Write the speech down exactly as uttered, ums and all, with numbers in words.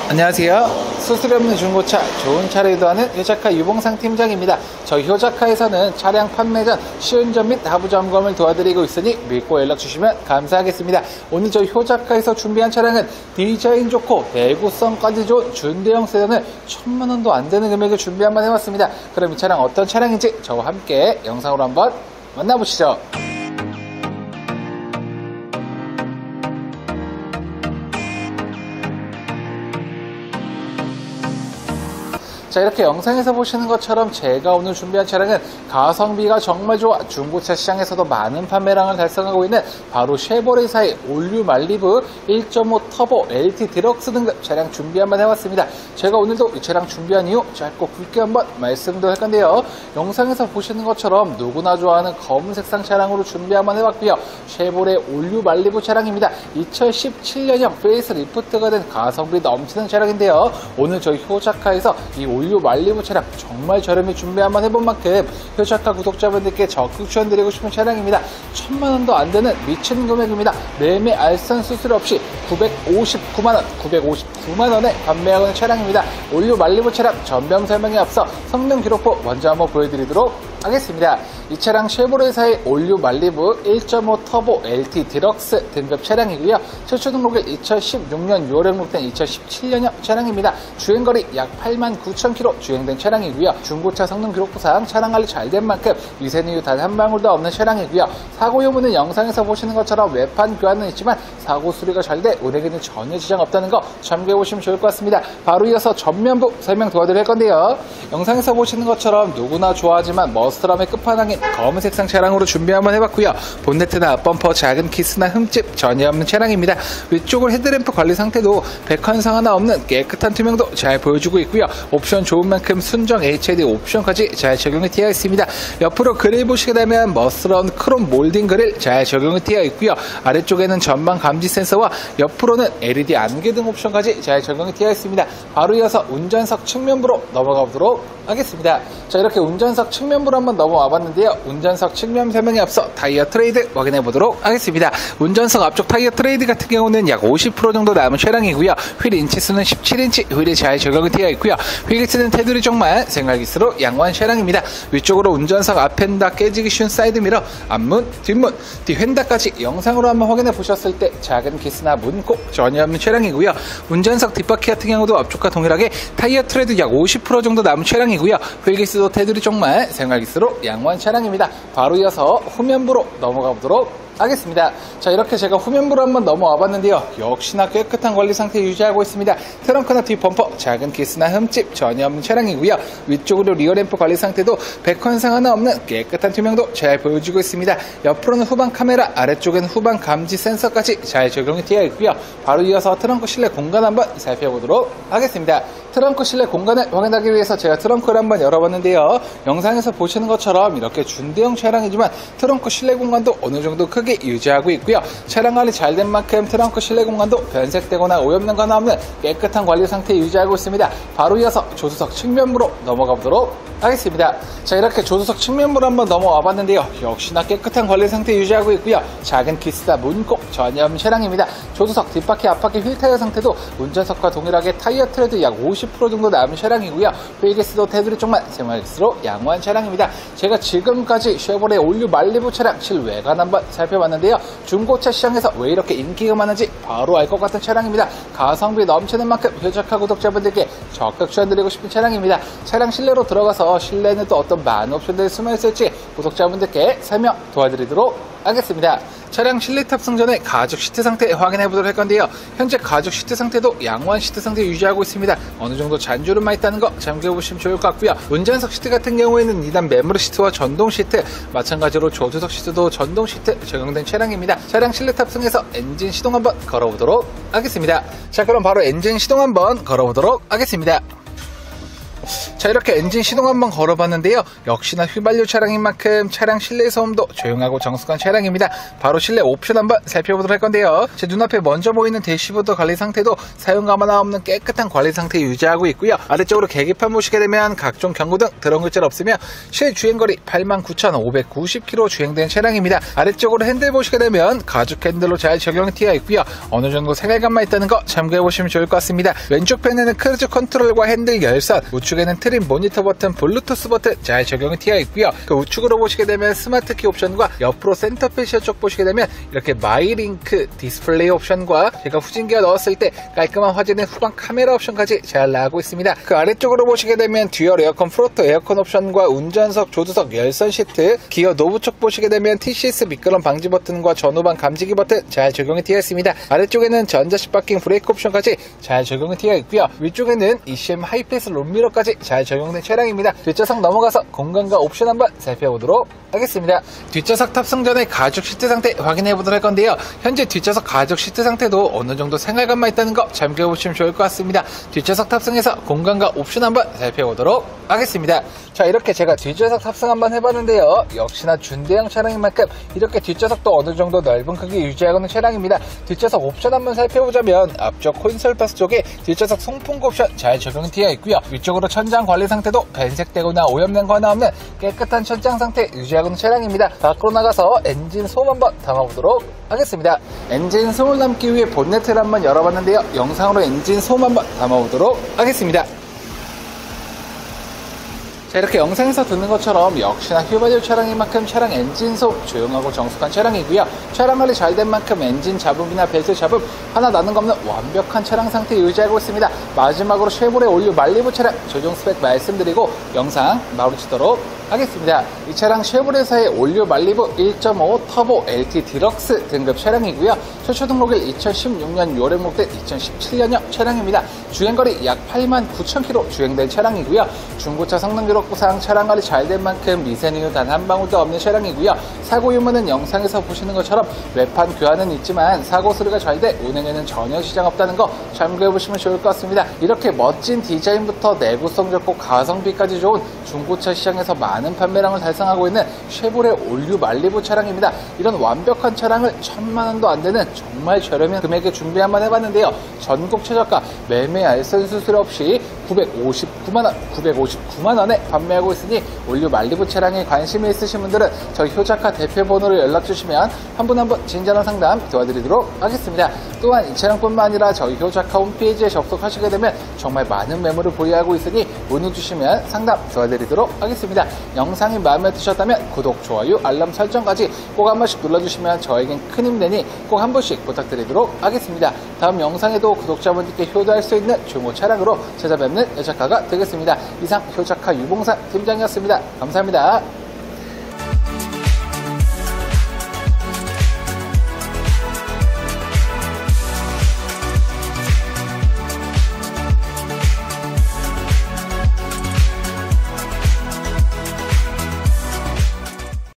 안녕하세요. 수수료 없는 중고차 좋은 차를 유도하는 효자카 유봉상 팀장입니다. 저희 효자카에서는 차량 판매 전 시운전 및 하부 점검을 도와드리고 있으니 믿고 연락 주시면 감사하겠습니다. 오늘 저희 효자카에서 준비한 차량은 디자인 좋고 내구성까지 좋은 준대형 세단을 천만 원도 안 되는 금액을 준비 한번 해봤습니다. 그럼 이 차량 어떤 차량인지 저와 함께 영상으로 한번 만나보시죠. 자, 이렇게 영상에서 보시는 것처럼 제가 오늘 준비한 차량은 가성비가 정말 좋아 중고차 시장에서도 많은 판매량을 달성하고 있는 바로 쉐보레사의 올류 말리부 일 점 오 터보 엘티 디럭스 등급 차량 준비 한번 해봤습니다. 제가 오늘도 이 차량 준비한 이유 짧고 굵게 한번 말씀도 할 건데요. 영상에서 보시는 것처럼 누구나 좋아하는 검은 색상 차량으로 준비 한번 해봤고요. 쉐보레 올류 말리부 차량입니다. 이천십칠 년형 페이스 리프트가 된 가성비 넘치는 차량인데요. 오늘 저희 효자카에서 이 올류 말리부 차량 정말 저렴히 준비 한번 해본 만큼 효자카 구독자분들께 적극 추천드리고 싶은 차량입니다. 천만 원도 안 되는 미친 금액입니다. 매매 알선 수수료 없이 구백오십구만 원, 구백오십구만 원에 판매하고 있는 차량입니다. 올류 말리부 차량 전병 설명에 앞서 성능 기록부 먼저 한번 보여드리도록 하겠습니다. 이 차량 쉐보레사의 올류 말리부 일 점 오 터보 엘티 디럭스 등급 차량이고요. 최초 등록일 이천십육 년 유월에 등록된 이천십칠 년형 차량입니다. 주행거리 약 팔만 구천 킬로미터 주행된 차량이고요. 중고차 성능 기록부상 차량 관리 잘 된 만큼 위생이유 단 한 방울도 없는 차량이고요. 사고 여부는 영상에서 보시는 것처럼 외판 교환은 있지만 사고 수리가 잘 돼 운행에는 전혀 지장 없다는 거 참고해 보시면 좋을 것 같습니다. 바로 이어서 전면부 설명 도와드릴 건데요. 영상에서 보시는 것처럼 누구나 좋아하지만 머스트럼의 끝판왕인 검은 색상 차량으로 준비 한번 해봤고요. 본네트나 앞범퍼 작은 키스나 흠집 전혀 없는 차량입니다. 위쪽을 헤드램프 관리 상태도 백환상 하나 없는 깨끗한 투명도 잘 보여주고 있고요. 옵션 좋은 만큼 순정 에이치아이디 옵션까지 잘 적용이 되어 있습니다. 옆으로 그릴 보시게 되면 머스러운 크롬 몰딩 그릴 잘 적용이 되어 있고요. 아래쪽에는 전방 감지 센서와 옆으로는 엘이디 안개등 옵션까지 잘 적용이 되어 있습니다. 바로 이어서 운전석 측면부로 넘어가 보도록 하겠습니다. 자, 이렇게 운전석 측면부로 한번 넘어와 봤는데요. 운전석 측면 설명에 앞서 타이어 트레이드 확인해 보도록 하겠습니다. 운전석 앞쪽 타이어 트레이드 같은 경우는 약 오십 퍼센트 정도 남은 차량이고요. 휠 인치수는 십칠 인치 휠이 잘 적용이 되어 있고요. 휠기스는 테두리 쪽만 생활기스로 양호한 차량입니다. 위쪽으로 운전석 앞펜다 깨지기 쉬운 사이드미러, 앞문, 뒷문, 뒤휀다까지 영상으로 한번 확인해 보셨을 때 작은 기스나 문콕 전혀 없는 차량이고요. 운전석 뒷바퀴 같은 경우도 앞쪽과 동일하게 타이어 트레이드 약 오십 퍼센트 정도 남은 차량이고요. 휠기스도 테두리 쪽만 생활기스로 양호한 차량입니다. 바로 이어서 후면부로 넘어가 보도록 하겠습니다. 자, 이렇게 제가 후면부로 한번 넘어와 봤는데요. 역시나 깨끗한 관리 상태 유지하고 있습니다. 트렁크나 뒤 범퍼 작은 기스나 흠집 전혀 없는 차량이고요. 위쪽으로 리어램프 관리 상태도 백환상 하나 없는 깨끗한 투명도 잘 보여주고 있습니다. 옆으로는 후방 카메라, 아래쪽에는 후방 감지 센서까지 잘 적용이 되어 있고요. 바로 이어서 트렁크 실내 공간 한번 살펴보도록 하겠습니다. 트렁크 실내 공간을 확인하기 위해서 제가 트렁크를 한번 열어봤는데요. 영상에서 보시는 것처럼 이렇게 준대형 차량이지만 트렁크 실내 공간도 어느 정도 크게 유지하고 있고요. 차량 관리 잘 된 만큼 트렁크 실내 공간도 변색되거나 오염된 건 없는 깨끗한 관리 상태 유지하고 있습니다. 바로 이어서 조수석 측면부로 넘어가 보도록 하겠습니다. 자, 이렇게 조수석 측면부로 한번 넘어와 봤는데요. 역시나 깨끗한 관리 상태 유지하고 있고요. 작은 키스나 문콕 전혀 없는 차량입니다. 조수석 뒷바퀴 앞바퀴 휠 타이어 상태도 운전석과 동일하게 타이어 트레드 약 오십 퍼센트 정도 남은 차량이고요. 휠기스도 테두리 쪽만 생활기스로 양호한 차량입니다. 제가 지금까지 쉐보레 올류 말리부 차량 실외관 한번 살펴봤는데요. 중고차 시장에서 왜 이렇게 인기가 많은지 바로 알 것 같은 차량입니다. 가성비 넘치는 만큼 효자카 구독자분들께 적극 추천드리고 싶은 차량입니다. 차량 실내로 들어가서 실내에는 또 어떤 많은 옵션들이 숨어 있을지 구독자분들께 설명 도와드리도록 하겠습니다. 차량 실내 탑승 전에 가죽 시트 상태 확인해 보도록 할 건데요. 현재 가죽 시트 상태도 양호한 시트 상태 유지하고 있습니다. 어느 정도 잔주름만 있다는 거 참고해 보시면 좋을 것 같고요. 운전석 시트 같은 경우에는 이 단 매무르 시트와 전동 시트, 마찬가지로 조수석 시트도 전동 시트 적용된 차량입니다. 차량 실내 탑승해서 엔진 시동 한번 걸어보도록 하겠습니다. 자, 그럼 바로 엔진 시동 한번 걸어보도록 하겠습니다. 자, 이렇게 엔진 시동 한번 걸어봤는데요. 역시나 휘발유 차량인 만큼 차량 실내 소음도 조용하고 정숙한 차량입니다. 바로 실내 옵션 한번 살펴보도록 할 건데요. 제 눈앞에 먼저 보이는 대시보드 관리 상태도 사용감 하나 없는 깨끗한 관리 상태 유지하고 있고요. 아래쪽으로 계기판 보시게 되면 각종 경고등 드럼 글자는 없으며 실주행거리 팔만 구천오백구십 킬로미터 주행된 차량입니다. 아래쪽으로 핸들 보시게 되면 가죽 핸들로 잘 적용이 되어 있고요. 어느 정도 생활감만 있다는 거 참고해 보시면 좋을 것 같습니다. 왼쪽 펜에는 크루즈 컨트롤과 핸들 열선, 우측에는 트림 모니터 버튼, 블루투스 버튼 잘 적용이 되어 있고요. 그 우측으로 보시게 되면 스마트 키 옵션과 옆으로 센터 페시아 쪽 보시게 되면 이렇게 마이링크 디스플레이 옵션과 제가 후진기어 넣었을 때 깔끔한 화질의 후방 카메라 옵션까지 잘 나가고 있습니다. 그 아래쪽으로 보시게 되면 듀얼 에어컨 프로토 에어컨 옵션과 운전석, 조수석, 열선 시트, 기어 노브 쪽 보시게 되면 티씨에스 미끄럼 방지 버튼과 전후방 감지기 버튼 잘 적용이 되어 있습니다. 아래쪽에는 전자식 파킹 브레이크 옵션까지 잘 적용이 되어 있고요. 위쪽에는 이씨엠 하이패스 롬미러까지 잘 적용된 차량입니다. 뒷좌석 넘어가서 공간과 옵션 한번 살펴보도록 하겠습니다. 뒷좌석 탑승 전에 가죽 시트 상태 확인해 보도록 할 건데요. 현재 뒷좌석 가죽 시트 상태도 어느 정도 생활감만 있다는 거 참고해 보시면 좋을 것 같습니다. 뒷좌석 탑승해서 공간과 옵션 한번 살펴보도록 하겠습니다. 자, 이렇게 제가 뒷좌석 탑승 한번 해봤는데요. 역시나 준대형 차량인 만큼 이렇게 뒷좌석도 어느 정도 넓은 크기 유지하고 있는 차량입니다. 뒷좌석 옵션 한번 살펴보자면 앞쪽 콘솔 박스 쪽에 뒷좌석 송풍구 옵션 잘 적용이 되어 있고요. 위쪽으로 천장 관리 상태도 변색되거나 오염된 거 하나 없는 깨끗한 천장 상태 유지하고 있는 차량입니다. 밖으로 나가서 엔진 소음 한번 담아보도록 하겠습니다. 엔진 소음을 담기 위해 본네트를 한번 열어봤는데요. 영상으로 엔진 소음 한번 담아보도록 하겠습니다. 자, 이렇게 영상에서 듣는 것처럼 역시나 휘발유 차량인 만큼 차량 엔진 소음 조용하고 정숙한 차량이고요. 차량 관리 잘 된 만큼 엔진 잡음이나 벨트 잡음 하나 나는 거 없는 완벽한 차량 상태 유지하고 있습니다. 마지막으로 쉐보레 올류 말리부 차량 최종 스펙 말씀드리고 영상 마무리 짓도록 하겠습니다. 이 차량 쉐보레사의 올류 말리부 일 점 오 터보 엘티 디럭스 등급 차량이고요. 최초 등록일 이천십육 년 유월에 목된 이천십칠 년형 차량입니다. 주행거리 약 팔만 구천 킬로미터 주행된 차량이고요. 중고차 성능 기록부상 차량 관리 잘 된 만큼 미세누유 단 한 방울도 없는 차량이고요. 사고 유무는 영상에서 보시는 것처럼 외판 교환은 있지만 사고 수리가 잘 돼 운행에는 전혀 지장 없다는 거 참고해 보시면 좋을 것 같습니다. 이렇게 멋진 디자인부터 내구성 좋고 가성비까지 좋은 중고차 시장에서 많은 판매량을 달성하고 있는 쉐보레 올류 말리부 차량입니다. 이런 완벽한 차량을 천만 원도 안 되는 정말 저렴한 금액에 준비 한번 해봤는데요. 전국 최저가 매매 알선 수수료 없이 구백오십구만 원, 구백오십구만 원에 판매하고 있으니 올류 말리부 차량에 관심이 있으신 분들은 저희 효자카 대표 번호로 연락 주시면 한 분 한 분 친절한 상담 도와드리도록 하겠습니다. 또한 이 차량뿐만 아니라 저희 효자카 홈페이지에 접속하시게 되면 정말 많은 매물을 보유하고 있으니 문의 주시면 상담 도와드리도록 하겠습니다. 영상이 마음에 드셨다면 구독, 좋아요, 알람 설정까지 꼭 한 번씩 눌러주시면 저에겐 큰 힘되니 꼭 한 번씩 부탁드리도록 하겠습니다. 다음 영상에도 구독자분들께 효도할 수 있는 중고 차량으로 찾아뵙는 효자카가 되겠습니다. 이상 효자카 유봉산 팀장이었습니다. 감사합니다.